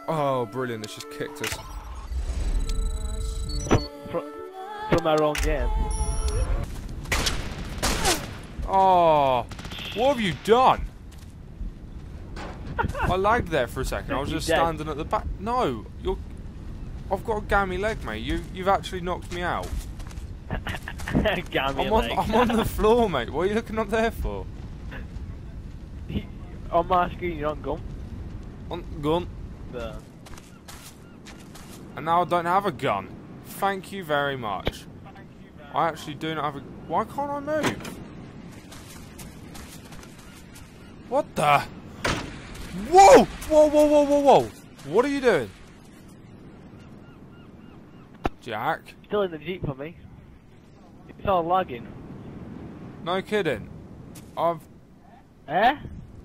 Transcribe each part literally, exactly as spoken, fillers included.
Oh, brilliant! It's just kicked us. From, from, from our own game. Oh, what have you done? I lagged there for a second. I was just standing at the back. No, you're. I've got a gammy leg, mate. You, you've actually knocked me out. Gammy I'm on, leg. I'm on the floor, mate. What are you looking up there for? On my screen, you're on gun. On gun. There. And now I don't have a gun. Thank you very much. I actually do not have a... Why can't I move? What the... Whoa! Whoa, whoa, whoa, whoa, whoa! What are you doing? Jack? Still in the Jeep for me. It's all lagging. No kidding. I've... Eh?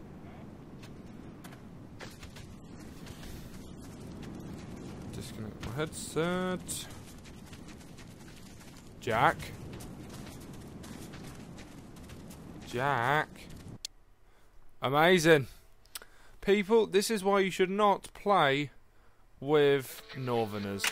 Disconnect my headset. Jack? Jack? Amazing. People, this is why you should not play with Northerners.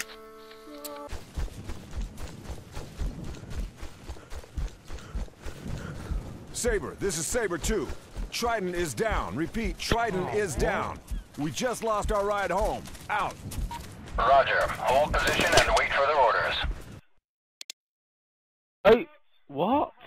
Saber, this is Saber two. Trident is down. Repeat, Trident oh, is down. We just lost our ride home. Out. Roger. Hold position and wait for their orders. Hey, what?